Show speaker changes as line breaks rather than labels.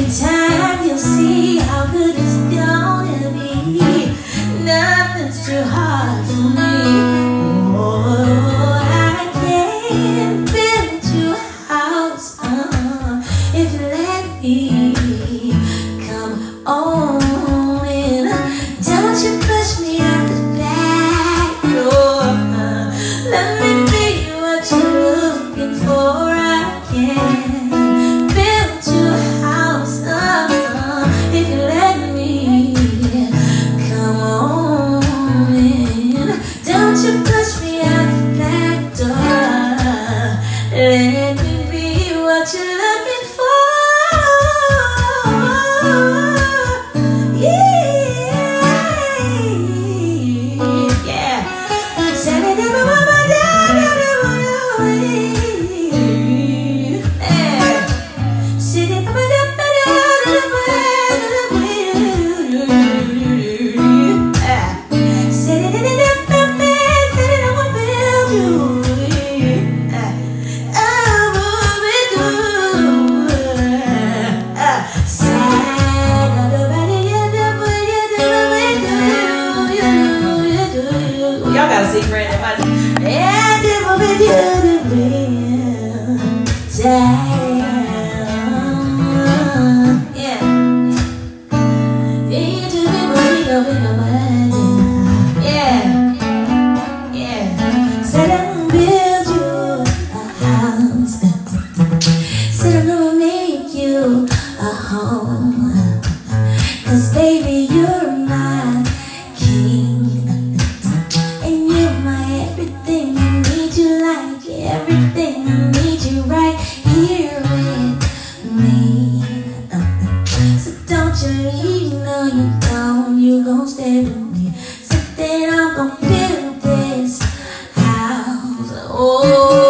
in time you'll see how good it's gonna be. Nothing's too hard for me. Oh, I can build you a house if you let me. Come on in. Don't you push me out the back door. Let me be what you're looking for. I can build you a house if you let me. Come on in. Don't you push me out the back door. Let me be what you're looking for. Y'all gotta see Brandon. And it will be Said I'm gonna build you a house. Said I'm gonna make you a home. 'Cause baby, you're my king. And you're my everything. I need you like everything. I need you right here with me. So don't you leave, no you don't. You gon' stay with me. So then I'm gon' build this house. Oh.